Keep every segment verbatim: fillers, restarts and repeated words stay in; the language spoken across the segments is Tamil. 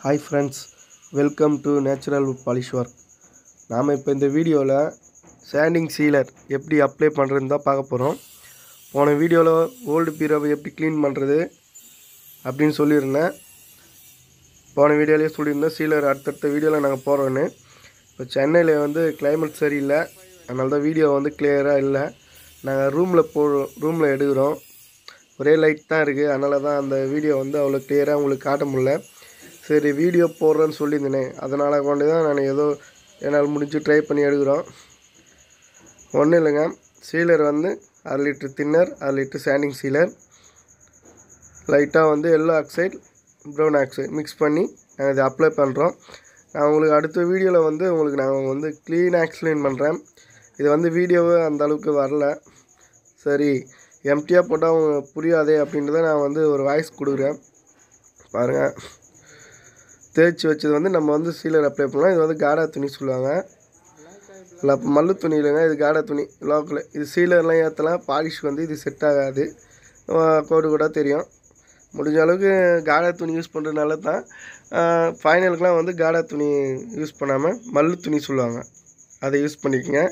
Hi friends, welcome to Natural Wood Polish Work. நாம் இப்போ இந்த வீடியோவில் சாண்டிங் சீலர் எப்படி அப்ளை பண்ணுறதுன்னு தான் பார்க்க போகிறோம். போன வீடியோவில் ஓல்டு பீரோவை எப்படி க்ளீன் பண்ணுறது அப்படின்னு சொல்லியிருந்தேன். போன வீடியோலேயே சொல்லியிருந்தேன் சீலர் அடுத்தடுத்த வீடியோவில் நாங்கள் போகிறோன்னு. இப்போ சென்னையில் வந்து கிளைமேட் சரியில்லை, அதனால தான் வீடியோ வந்து கிளியராக இல்லை. நாங்கள் ரூமில் போ ரூமில் எடுக்கிறோம், ஒரே லைட் தான் இருக்குது, அதனால தான் அந்த வீடியோ வந்து அவ்வளோ கிளியராக உங்களுக்கு காட்ட முடியல. சரி வீடியோ போடுறேன்னு சொல்லியிருந்தேனே, அதனால் கொண்டு தான் நான் ஏதோ என்னால் முடிஞ்சு ட்ரை பண்ணி எடுக்கிறோம். ஒன்றும் இல்லைங்க, சீலர் வந்து அரை லிட்ரு தின்னர், அரை லிட்ரு சாண்டிங் சீலர், லைட்டாக வந்து yellow oxide brown oxide mix பண்ணி நாங்கள் இதை அப்ளை பண்ணுறோம். நான் உங்களுக்கு அடுத்த வீடியோவில் வந்து உங்களுக்கு நான் வந்து க்ளீனாக எக்ஸ்பிளைன் பண்ணுறேன். இது வந்து வீடியோவே அந்த அளவுக்கு வரல, சரி எம்டியாக போட்டால் அவங்க புரியாதே அப்படின்றத நான் வந்து ஒரு வாய்ஸ் கொடுக்குறேன். பாருங்கள், தேய்ச்சி வச்சது வந்து நம்ம வந்து சீலர் அப்ளை பண்ணலாம். இது வந்து காடா துணி சொல்லுவாங்க, இல்லை மல்லு துணி இல்லைங்க, இது காடா துணி லோக்கல். இது சீலர்லாம் ஏற்றலாம், பாலிஷ் வந்து இது செட் ஆகாது, கோடு கூட தெரியும். முடிஞ்ச அளவுக்கு காடா துணி யூஸ் பண்ணுறதுனால தான். ஃபைனலுக்கெலாம் வந்து காடா துணி யூஸ் பண்ணாமல் மல்லு துணி சொல்லுவாங்க, அதை யூஸ் பண்ணிக்கோங்க.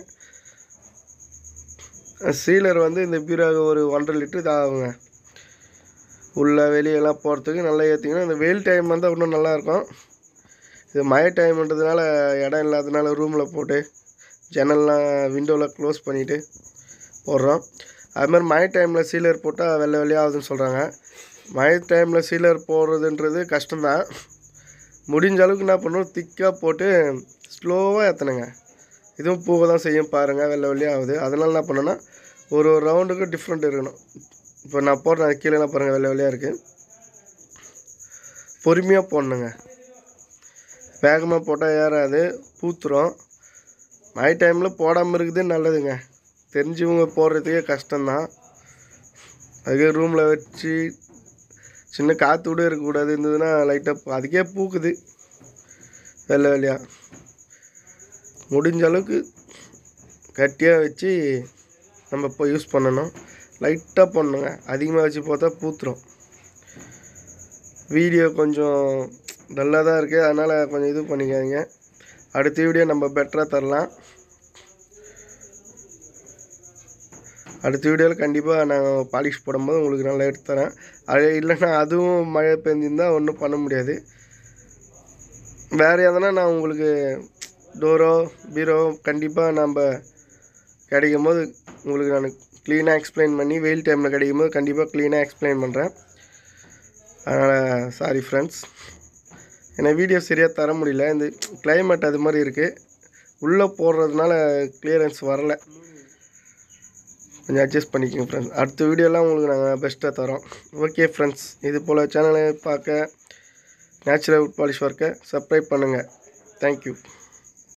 சீலர் வந்து இந்த பீரோவுக்கு ஒரு ஒன்றரை லிட்டரு இது ஆகுங்க. உள்ளே வெளியெல்லாம் போகிறதுக்கு நல்லா ஏற்றிங்கன்னா, இந்த வெயில் டைம் வந்து இன்னும் நல்லாயிருக்கும். இது மழை டைம்ன்றதுனால இடம் இல்லாததுனால ரூமில் போட்டு ஜன்னல்லாம் விண்டோவில் க்ளோஸ் பண்ணிவிட்டு போடுறோம். அதுமாதிரி மழை டைமில் சீலர் போட்டால் வெள்ளை வெள்ளையாகுதுன்னு சொல்கிறாங்க. மழை டைமில் சீலர் போடுறதுன்றது கஷ்டம்தான். முடிஞ்ச அளவுக்கு என்ன பண்ணணும், திக்காக போட்டு ஸ்லோவாக ஏற்றணுங்க. இதுவும் பூவை தான் செய்யும் பாருங்கள், வெள்ளை வெள்ளையாகுது. அதனால் என்ன பண்ணணுன்னா, ஒரு ஒரு ரவுண்டுக்கு டிஃப்ரெண்ட் இருக்கணும். இப்போ நான் போடுறேன் கீழேலாம் பாருங்கள் வெள்ளை வெள்ளையாக இருக்குது. பொறுமையாக போடணுங்க, வேகமாக போட்டால் ஏறாது, பூத்துரும். மழை டைமில் போடாமல் இருக்குது நல்லதுங்க. தெரிஞ்சவங்க போடுறதுக்கே கஷ்டம்தான். அதுக்கே ரூமில் வச்சு சின்ன காற்று கூட இருக்கக்கூடாது, இருந்ததுன்னா லைட்டாக அதுக்கே பூக்குது வெள்ளை வெள்ளையாக. முடிஞ்ச அளவுக்கு கட்டியாக வச்சு நம்ம இப்போ யூஸ் பண்ணணும். லைட்டாக போடணுங்க, அதிகமாக வச்சு பார்த்தா பூத்துரும். வீடியோ கொஞ்சம் டல்லாக தான் இருக்குது, அதனால் கொஞ்சம் இது பண்ணிக்காதீங்க. அடுத்த வீடியோ நம்ம பெட்டராக தரலாம். அடுத்த வீடியோவில் கண்டிப்பாக நாங்கள் பாலிஷ் போடும்போது உங்களுக்கு நல்லா எடுத்து தரேன். அது இல்லைன்னா அதுவும் மழை பெஞ்சிருந்தால் ஒன்றும் பண்ண முடியாது. வேறு எதனா நான் உங்களுக்கு டோரோ பீரோ கண்டிப்பாக நம்ம கிடைக்கும் போது உங்களுக்கு நான் க்ளீனாக எக்ஸ்பிளைன் பண்ணி, வெயில் டைமில் கிடைக்கும் போது கண்டிப்பாக க்ளீனாக எக்ஸ்பிளைன் பண்ணுறேன். அதனால் சாரி ஃப்ரெண்ட்ஸ், ஏன்னா வீடியோ சரியாக தர முடியல, இந்த கிளைமேட் அது மாதிரி இருக்குது, உள்ளே போடுறதுனால கிளியரன்ஸ் வரலை, கொஞ்சம் அட்ஜஸ்ட் பண்ணிக்கோங்க ஃப்ரெண்ட்ஸ். அடுத்த வீடியோலாம் உங்களுக்கு நாங்கள் பெஸ்ட்டாக தரோம். ஓகே ஃப்ரெண்ட்ஸ், இது போல் சேனலை பார்க்க நேச்சுரல் வுட் பாலிஷ் ஒர்க்கை சப்ஸ்கிரைப் பண்ணுங்கள். தேங்க்யூ.